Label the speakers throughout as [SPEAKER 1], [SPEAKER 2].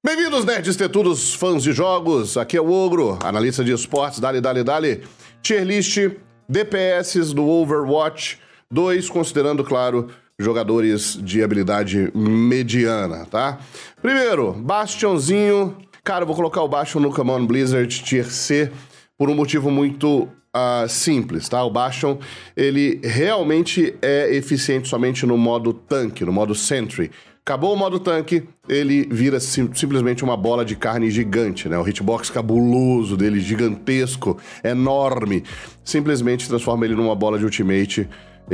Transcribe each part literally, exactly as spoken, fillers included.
[SPEAKER 1] Bem-vindos, nerds tetudos, fãs de jogos. Aqui é o Ogro, analista de esportes. Dale, dale, dale. Tier list, D P S do Overwatch dois, considerando, claro, jogadores de habilidade mediana, tá? Primeiro, Bastionzinho. Cara, eu vou colocar o Bastion no Command Blizzard Tier C por um motivo muito uh, simples, tá? O Bastion, ele realmente é eficiente somente no modo tanque, no modo Sentry. Acabou o modo tanque, ele vira sim, simplesmente uma bola de carne gigante, né? O hitbox cabuloso dele, gigantesco, enorme, simplesmente transforma ele numa bola de ultimate.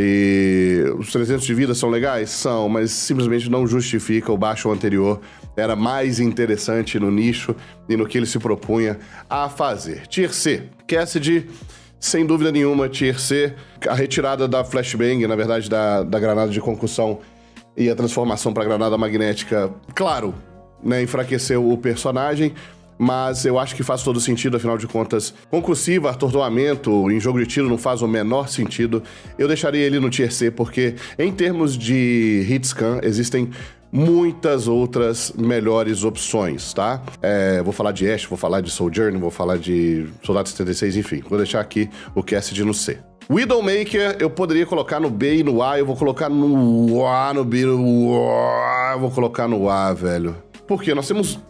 [SPEAKER 1] E os trezentos de vida são legais? São, mas simplesmente não justifica. O Bastion anterior era mais interessante no nicho e no que ele se propunha a fazer. Tier C, Cassidy, sem dúvida nenhuma, Tier C. A retirada da flashbang, na verdade da, da granada de concussão, e a transformação para granada magnética, claro, né, enfraqueceu o personagem, mas eu acho que faz todo sentido, afinal de contas, concussiva, atordoamento em jogo de tiro não faz o menor sentido. Eu deixaria ele no Tier C, porque em termos de hitscan, existem muitas outras melhores opções, tá? É, vou falar de Ashe, vou falar de Sojourner, vou falar de Soldado setenta e seis, enfim. Vou deixar aqui o Cassidy no C. Widowmaker, eu poderia colocar no B e no A, eu vou colocar no A, no B, no A, eu vou colocar no A, velho. Porque nós temos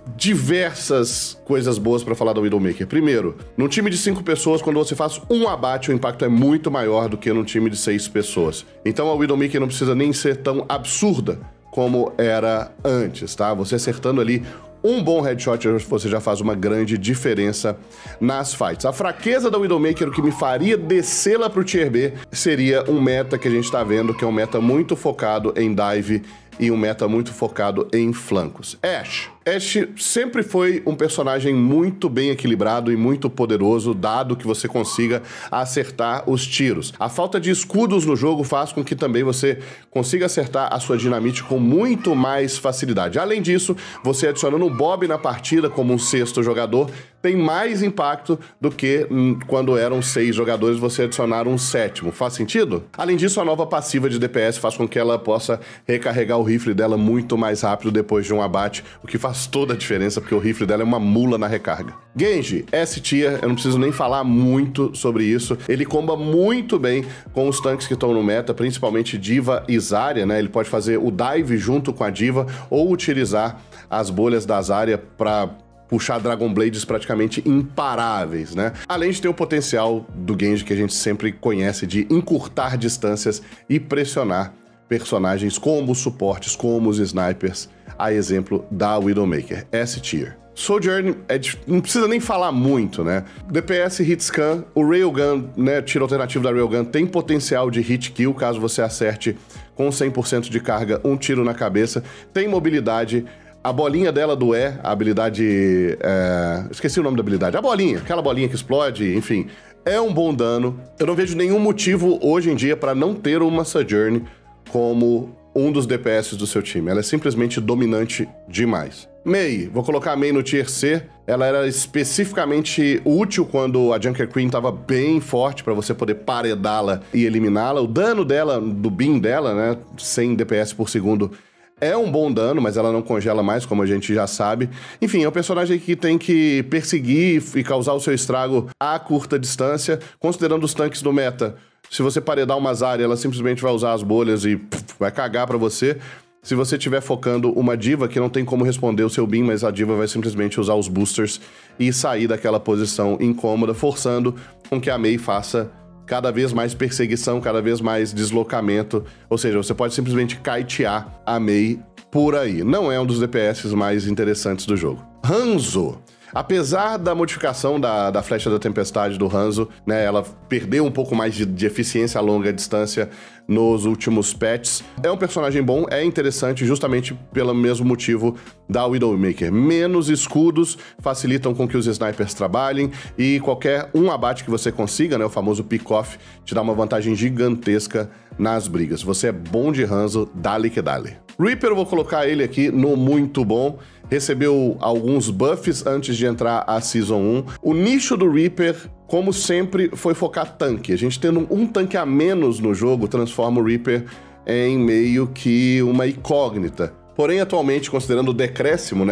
[SPEAKER 1] diversas coisas boas pra falar da Widowmaker. Primeiro, num time de cinco pessoas, quando você faz um abate, o impacto é muito maior do que num time de seis pessoas. Então a Widowmaker não precisa nem ser tão absurda como era antes, tá? Você acertando ali um bom headshot, você já faz uma grande diferença nas fights. A fraqueza da Widowmaker, o que me faria descê-la pro Tier B, seria um meta que a gente tá vendo, que é um meta muito focado em dive e um meta muito focado em flancos. Ashe. Ashe sempre foi um personagem muito bem equilibrado e muito poderoso, dado que você consiga acertar os tiros. A falta de escudos no jogo faz com que também você consiga acertar a sua dinamite com muito mais facilidade. Além disso, você adicionando um Bob na partida como um sexto jogador, tem mais impacto do que hum, quando eram seis jogadores você adicionar um sétimo. Faz sentido? Além disso, a nova passiva de D P S faz com que ela possa recarregar o rifle dela muito mais rápido depois de um abate, o que faz toda a diferença, porque o rifle dela é uma mula na recarga. Genji, S-Tier, eu não preciso nem falar muito sobre isso. Ele comba muito bem com os tanques que estão no meta, principalmente D.Va e Zarya, né? Ele pode fazer o dive junto com a D.Va ou utilizar as bolhas da Zarya para puxar Dragon Blades praticamente imparáveis, né? Além de ter o potencial do Genji que a gente sempre conhece de encurtar distâncias e pressionar personagens como os suportes, como os snipers, a exemplo da Widowmaker, S-Tier. Sojourner, é de, não precisa nem falar muito, né? D P S, hitscan, o Railgun, né, tiro alternativo da Railgun, tem potencial de hit kill, caso você acerte com cem por cento de carga um tiro na cabeça, tem mobilidade. A bolinha dela do E, a habilidade... É... esqueci o nome da habilidade. A bolinha, aquela bolinha que explode, enfim. É um bom dano. Eu não vejo nenhum motivo hoje em dia para não ter uma Sojourner como um dos D P S do seu time. Ela é simplesmente dominante demais. Mei, vou colocar a Mei no Tier C. Ela era especificamente útil quando a Junker Queen estava bem forte para você poder paredá-la e eliminá-la. O dano dela, do beam dela, né, cem D P S por segundo, é um bom dano, mas ela não congela mais, como a gente já sabe. Enfim, é um personagem que tem que perseguir e causar o seu estrago a curta distância, considerando os tanques do meta. Se você paredar uma Zarya, ela simplesmente vai usar as bolhas e pff, vai cagar pra você. Se você estiver focando uma D.Va, que não tem como responder o seu beam, mas a D.Va vai simplesmente usar os boosters e sair daquela posição incômoda, forçando com que a Mei faça cada vez mais perseguição, cada vez mais deslocamento. Ou seja, você pode simplesmente kitear a Mei por aí. Não é um dos D P S mais interessantes do jogo. Hanzo. Apesar da modificação da, da flecha da tempestade do Hanzo, né, ela perdeu um pouco mais de, de eficiência a longa distância nos últimos patches. É um personagem bom, é interessante justamente pelo mesmo motivo da Widowmaker. Menos escudos facilitam com que os snipers trabalhem e qualquer um abate que você consiga, né, o famoso pick-off, te dá uma vantagem gigantesca nas brigas. Você é bom de Hanzo, dale que dale. Reaper, eu vou colocar ele aqui no muito bom. Recebeu alguns buffs antes de entrar a Season um. O nicho do Reaper, como sempre, foi focar tanque. A gente tendo um tanque a menos no jogo transforma o Reaper em meio que uma incógnita. Porém, atualmente, considerando o decréscimo, né,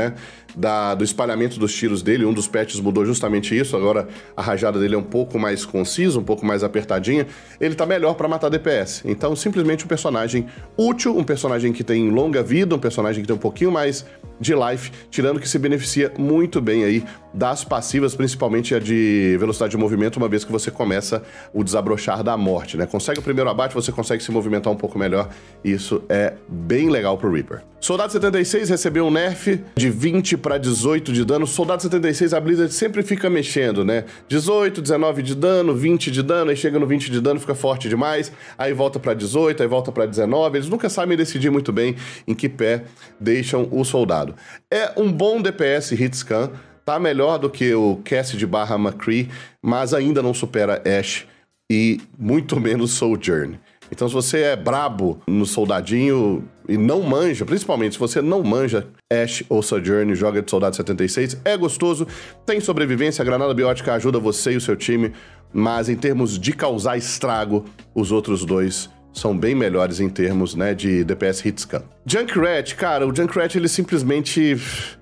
[SPEAKER 1] da, do espalhamento dos tiros dele. Um dos patches mudou justamente isso. Agora a rajada dele é um pouco mais concisa, um pouco mais apertadinha. Ele tá melhor pra matar D P S. Então, simplesmente um personagem útil, um personagem que tem longa vida, um personagem que tem um pouquinho mais de life, tirando que se beneficia muito bem aí das passivas, principalmente a de velocidade de movimento, uma vez que você começa o desabrochar da morte, né? Consegue o primeiro abate, você consegue se movimentar um pouco melhor, e isso é bem legal pro Reaper. Soldado setenta e seis recebeu um nerf de vinte para dezoito de dano. Soldado setenta e seis, a Blizzard sempre fica mexendo, né? dezoito, dezenove de dano, vinte de dano, aí chega no vinte de dano, fica forte demais, aí volta para dezoito, aí volta para dezenove, eles nunca sabem decidir muito bem em que pé deixam o soldado. É um bom D P S hitscan, tá melhor do que o Cassidy barra McCree, mas ainda não supera Ashe e muito menos Sojourn. Então, se você é brabo no soldadinho e não manja, principalmente se você não manja Ashe ou Sojourn e joga de soldado setenta e seis, é gostoso, tem sobrevivência, a granada biótica ajuda você e o seu time, mas em termos de causar estrago, os outros dois são bem melhores em termos, né, de D P S hitscan. Junkrat, cara, o Junkrat, ele simplesmente...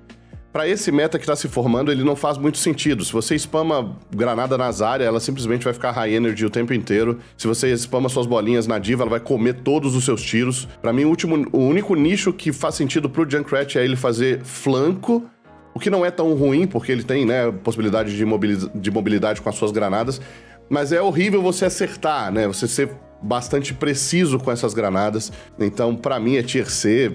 [SPEAKER 1] Pra esse meta que tá se formando, ele não faz muito sentido. Se você spama granada nas áreas, ela simplesmente vai ficar high energy o tempo inteiro. Se você spama suas bolinhas na diva, ela vai comer todos os seus tiros. Pra mim, o, último, o único nicho que faz sentido pro Junkrat é ele fazer flanco, o que não é tão ruim, porque ele tem, né, possibilidade de, mobiliz- de mobilidade com as suas granadas. Mas é horrível você acertar, né? Você ser bastante preciso com essas granadas. Então, pra mim, é tier C.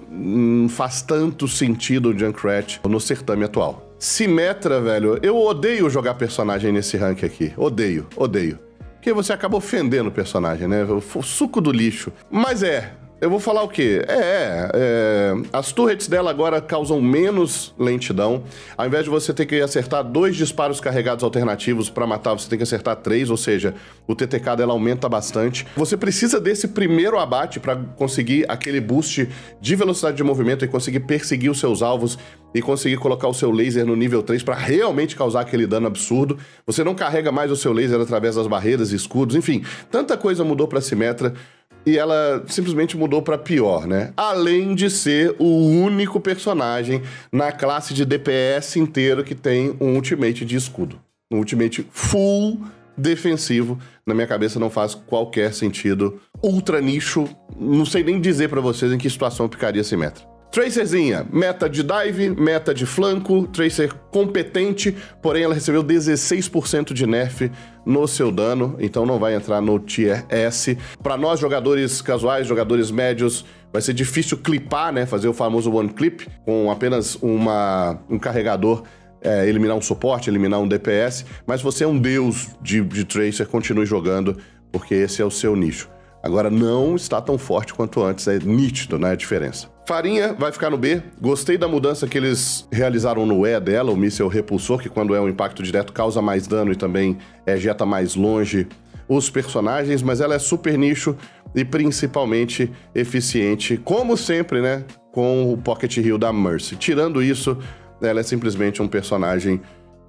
[SPEAKER 1] Não faz tanto sentido o Junkrat no certame atual. Symmetra, velho, eu odeio jogar personagem nesse rank aqui. Odeio, odeio. Porque você acaba ofendendo o personagem, né? O suco do lixo. Mas é... Eu vou falar o quê? É, é, as turrets dela agora causam menos lentidão. Ao invés de você ter que acertar dois disparos carregados alternativos para matar, você tem que acertar três, ou seja, o T T K dela aumenta bastante. Você precisa desse primeiro abate para conseguir aquele boost de velocidade de movimento e conseguir perseguir os seus alvos e conseguir colocar o seu laser no nível três para realmente causar aquele dano absurdo. Você não carrega mais o seu laser através das barreiras e escudos, enfim, tanta coisa mudou para Symmetra. E ela simplesmente mudou pra pior, né? Além de ser o único personagem na classe de D P S inteiro que tem um ultimate de escudo. Um ultimate full defensivo. Na minha cabeça não faz qualquer sentido. Ultra nicho, não sei nem dizer pra vocês em que situação ficaria Symmetra. Tracerzinha, meta de dive, meta de flanco, Tracer competente, porém ela recebeu dezesseis por cento de nerf no seu dano, então não vai entrar no tier S. Para nós, jogadores casuais, jogadores médios, vai ser difícil clipar, né, fazer o famoso one clip, com apenas uma, um carregador, é, eliminar um suporte, eliminar um D P S, mas se você é um deus de, de Tracer, continue jogando, porque esse é o seu nicho. Agora não está tão forte quanto antes, é nítido, né, a diferença. Farinha vai ficar no B. Gostei da mudança que eles realizaram no E dela, o míssil repulsor, que quando é um impacto direto causa mais dano e também ejeta mais longe os personagens, mas ela é super nicho e principalmente eficiente, como sempre, né, com o Pocket Heal da Mercy. Tirando isso, ela é simplesmente um personagem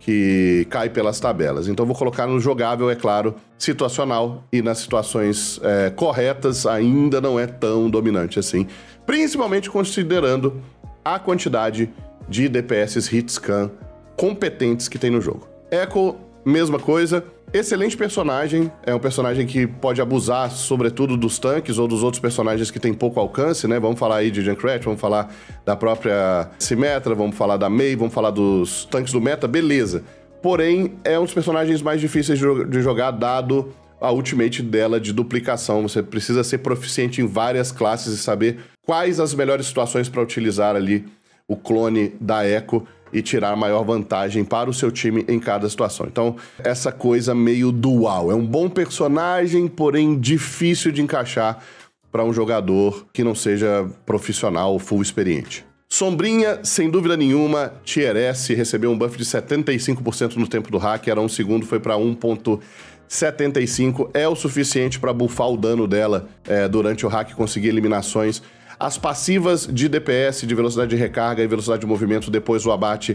[SPEAKER 1] que cai pelas tabelas. Então vou colocar no jogável, é claro, situacional, e nas situações é, corretas ainda não é tão dominante assim, principalmente considerando a quantidade de D P S hitscan competentes que tem no jogo. Echo, mesma coisa, excelente personagem, é um personagem que pode abusar sobretudo dos tanques ou dos outros personagens que tem pouco alcance, né? Vamos falar aí de Junkrat, vamos falar da própria Symmetra, vamos falar da Mei, vamos falar dos tanques do meta, beleza. Porém, é um dos personagens mais difíceis de jogar, dado a ultimate dela de duplicação. Você precisa ser proficiente em várias classes e saber quais as melhores situações para utilizar ali o clone da Echo e tirar a maior vantagem para o seu time em cada situação. Então, essa coisa meio dual. É um bom personagem, porém difícil de encaixar para um jogador que não seja profissional ou full experiente. Sombrinha, sem dúvida nenhuma, Tier S, recebeu um buff de setenta e cinco por cento no tempo do hack, era um segundo, foi para um ponto setenta e cinco, é o suficiente para buffar o dano dela é, durante o hack, conseguir eliminações. As passivas de D P S, de velocidade de recarga e velocidade de movimento depois do abate,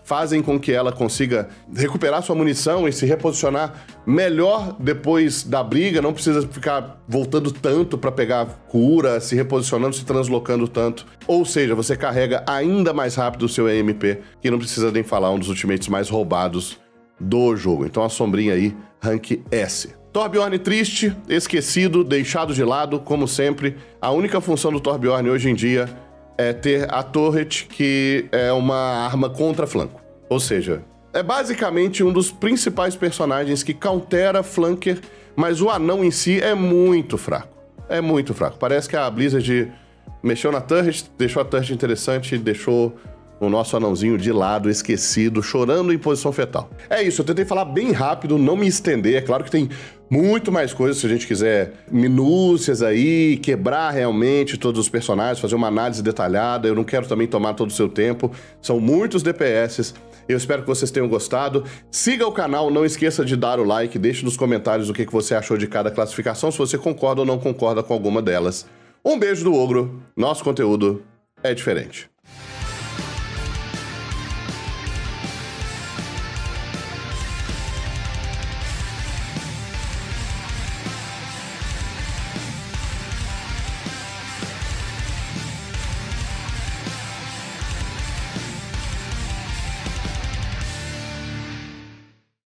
[SPEAKER 1] fazem com que ela consiga recuperar sua munição e se reposicionar melhor depois da briga, não precisa ficar voltando tanto para pegar cura, se reposicionando, se translocando tanto. Ou seja, você carrega ainda mais rápido o seu E M P, que não precisa nem falar, um dos ultimates mais roubados do jogo. Então a sombrinha aí, rank S. Torbjorn triste, esquecido, deixado de lado, como sempre. A única função do Torbjorn hoje em dia é ter a Turret, que é uma arma contra flanco. Ou seja, é basicamente um dos principais personagens que countera flanker, mas o anão em si é muito fraco. É muito fraco. Parece que a Blizzard mexeu na Turret, deixou a Turret interessante, deixou o nosso anãozinho de lado, esquecido, chorando em posição fetal. É isso, eu tentei falar bem rápido, não me estender. É claro que tem muito mais coisas, se a gente quiser minúcias aí, quebrar realmente todos os personagens, fazer uma análise detalhada. Eu não quero também tomar todo o seu tempo. São muitos D P S. Eu espero que vocês tenham gostado. Siga o canal, não esqueça de dar o like, deixe nos comentários o que você achou de cada classificação, se você concorda ou não concorda com alguma delas. Um beijo do Ogro, nosso conteúdo é diferente.